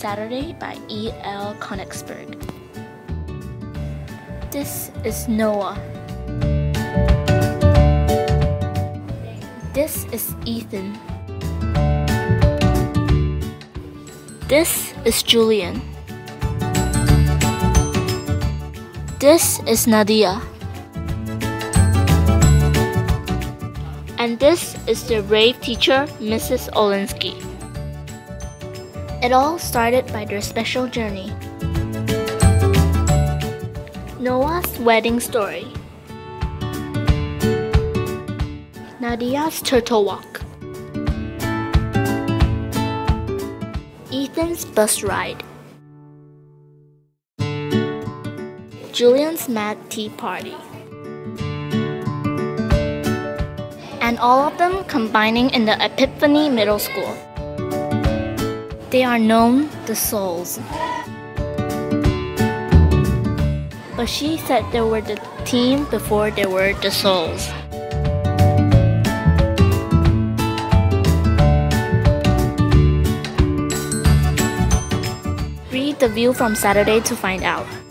Saturday by E.L. Konigsberg. This is Noah. This is Ethan. This is Julian. This is Nadia. And this is the brave teacher, Mrs. Olinsky. It all started by their special journey. Noah's wedding story. Nadia's turtle walk. Ethan's bus ride. Julian's mad tea party. And all of them combining in the Epiphany Middle School. They are known the Souls. But she said they were the team before they were the Souls. Read The View from Saturday to find out.